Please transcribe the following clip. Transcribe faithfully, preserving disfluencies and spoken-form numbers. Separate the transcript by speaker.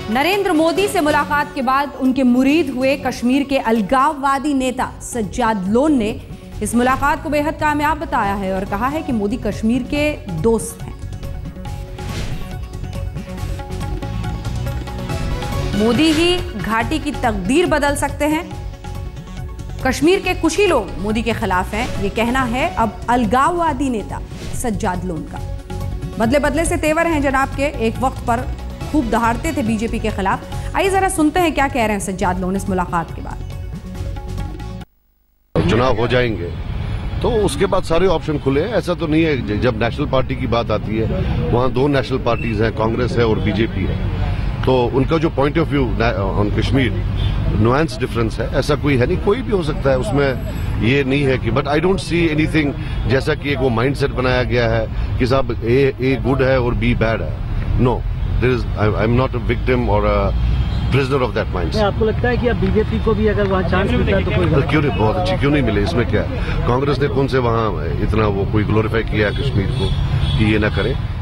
Speaker 1: नरेंद्र मोदी से मुलाकात के बाद उनके मुरीद हुए कश्मीर के अलगाववादी नेता सज्जाद लोन ने इस मुलाकात को बेहद कामयाब बताया है और कहा है कि मोदी कश्मीर के दोस्त हैं। मोदी ही घाटी की तकदीर बदल सकते हैं। कश्मीर के कुछ ही लोग मोदी के खिलाफ हैं, ये कहना है अब अलगाववादी नेता सज्जाद लोन का। बदले बदले से तेवर हैं जनाब के, एक वक्त पर खूब दहाड़ते थे बीजेपी के खिलाफ। आइए जरा सुनते हैं क्या कह रहे हैं सज्जाद लोन इस मुलाकात के बाद।
Speaker 2: चुनाव हो जाएंगे तो उसके बाद सारे ऑप्शन खुले हैं। ऐसा तो नहीं है, जब नेशनल पार्टी की बात आती है वहां दो नेशनल पार्टीज हैं, कांग्रेस है और बीजेपी है, तो उनका जो point of view on Kashmir nuance difference है। ऐसा कोई है नहीं, कोई भी हो सकता है, उसमें ये नहीं है कि, but I don't see anything जैसा कि एक वो माइंडसेट बनाया गया है कि साहब ए ए गुड है और बी बैड है। No, there is I am not a victim और a prisoner of that mindset.
Speaker 3: आपको लगता है कि अब बीजेपी को भी अगर वहाँ चांस मिलता है तो कोई
Speaker 2: क्यों नहीं, बहुत अच्छी क्यों नहीं मिले, इसमें क्या है? कांग्रेस ने कौन से वहां इतना वो कोई ग्लोरीफाई किया है कश्मीर को कि ये ना करे।